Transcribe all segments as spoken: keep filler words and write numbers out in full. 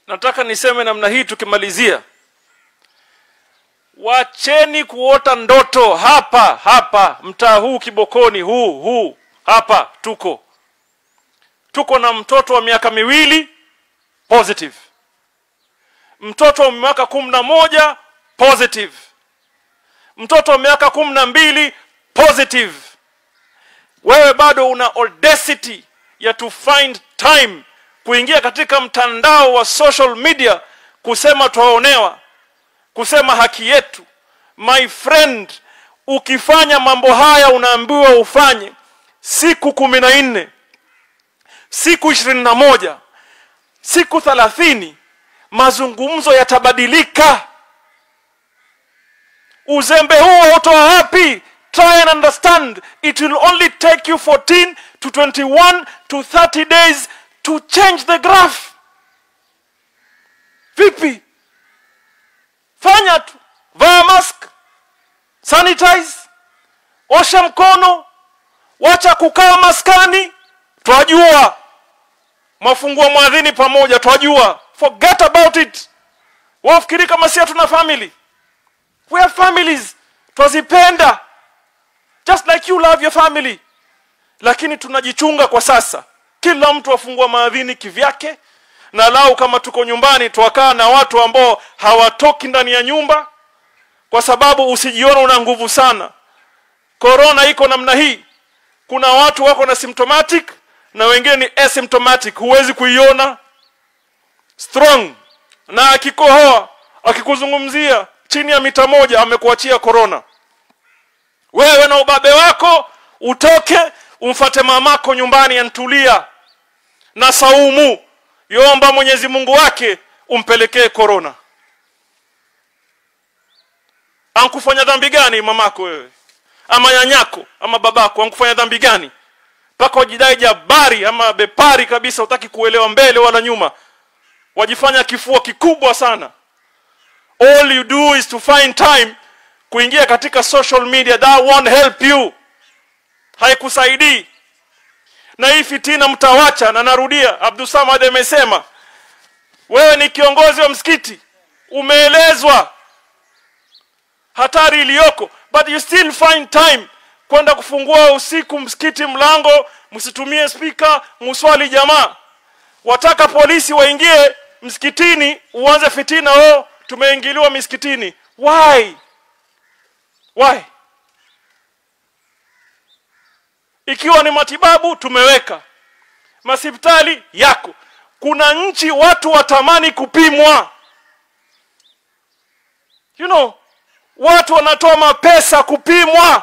nataka niseme namna hii tukimalizia. Wacheni kuota ndoto hapa hapa mtaa huu Kibokoni huu huu hapa tuko. Tuko na mtoto wa miaka miwili positive. Mtoto wa miaka kumi na moja positive. Mtoto wa miaka kumi na mbili positive. Wewe bado una audacity ya to find time kuingia katika mtandao wa social media kusema tuwaonewa, kusema haki yetu. My friend, ukifanya mambo haya unaambiwa ufanye siku kumi na nne, siku ishirini na moja, siku thelathini, mazungumzo yatabadilika. Uzembe huo utoa wapi? Try and understand. It will only take you fourteen to twenty-one to thirty days to change the graph. Vipi? Fanya tu. Vaa mask. Sanitize. Osha mkono. Wacha kukaa maskani. Twajua. Mafungua mwadhini pamoja. Twajua. Forget about it. Wafikiri kama si tuna family. We have families. Twazipenda. Just like you love your family. Lakini tunajichunga kwa sasa. Kila mtu afungua maadhini kivyake. Na lau kama tuko nyumbani tuwakaa na watu ambao hawatoki ndani ya nyumba. Kwa sababu usijiona una nguvu sana. Corona iko namna hii. Kuna watu wako na symptomatic na wengine ni asymptomatic. Huwezi kuiona. Strong. Na akikohoa, akikuzungumzia chini ya mita moja amekuachia corona. Wewe na ubabe wako utoke umfate mamako nyumbani antulia na saumu, yomba Mwenyezi Mungu wake umpelekee corona. Ankufanya dhambi gani mamako wewe? Ama nyanyako ama babako ankufanya dhambi gani? Paka wajidai jabari ama bepari kabisa, utaki kuelewa mbele wala nyuma. Wajifanya kifua kikubwa sana. All you do is to find time kuingia katika social media. That won't help you. Haikusaidii. Na hii fitina mtawacha. Na narudia, Abdul Samad amesema wewe ni kiongozi wa msikiti, umeelezwa hatari iliyoko, but you still find time kwenda kufungua usiku msikiti mlango, msitumie speaker, muswali jamaa. Wataka polisi waingie msikitini uanze fitina, oh tumeingiliwa msikitini. Why? Why? Ikiwa ni matibabu tumeweka. Masipitali yako. Kuna nchi watu watamani kupimwa. You know, watu wanatoa mapesa kupimwa.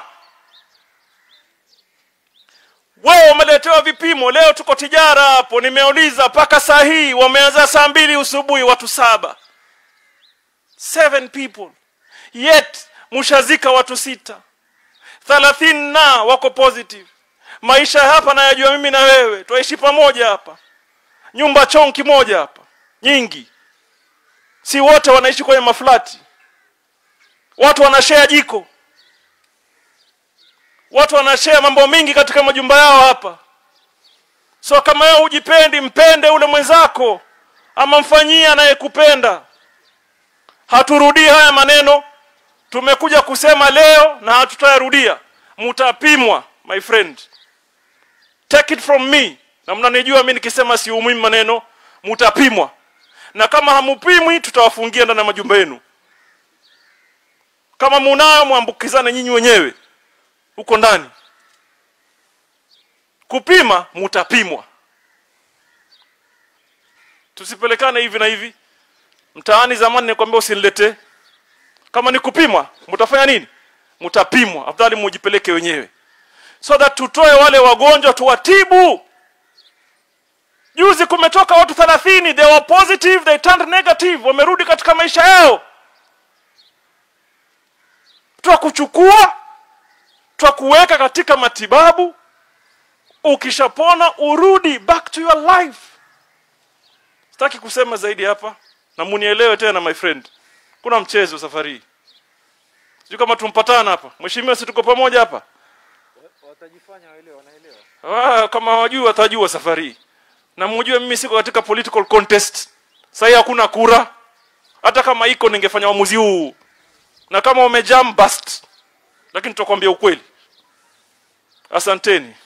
Wewe umeletewa vipimo. Leo tuko Tijara hapo, nimeuliza paka saa hii wameanza saa mbili usubuhi watu saba. Seven people. Yet mushazika watu sita. thelathini na wako positive. Maisha hapa nayajua mimi na wewe. Tuishi pamoja hapa. Nyumba chonki moja hapa. Nyingi. Si wote wanaishi kwenye maflati. Watu wanashare jiko. Watu wanashare mambo mingi katika majumba yao hapa. So kama wewe hujipendi, mpende ule mwenzako ama mfanyie anayekupenda. Haturudii haya maneno. Tumekuja kusema leo na hatutayarudia. Mutapimwa, my friend. Take it from me. Na mnanijua mimi nikisema si umuhimu maneno, mutapimwa. Na kama hamupimwi tutawafungia ndani ya majumba yenu. Kama munao muambukizane nyinyi wenyewe huko ndani. Kupima mutapimwa. Tusipelekane hivi na hivi. Mtaani zamani nikwambia usinilete. Kama ni kupimwa, mtafanya nini? Mtapimwa. Afadhali mujipeleke wenyewe. So that tutoe wale wagonjwa tuwatibu. Juzi kumetoka watu thelathini, they were positive, they turned negative, wamerudi katika maisha yao. Tutakuchukua, tutakuweka katika matibabu. Ukishapona urudi back to your life. Sitaki kusema zaidi hapa na munielewe tena my friend. Kuna mchezo safari. Sio kama tumpatana hapa. Mheshimiwa, si tuko pamoja hapa? Watajifanya waelewa, wanaelewa. Ah, kama hawajui watajua safari. Na mjue mimi siko katika political contest. Sasa hakuna kura. Hata kama iko ningefanya uamuzi huu. Na kama umejam bust. Lakini tutakwambia ukweli. Asanteni.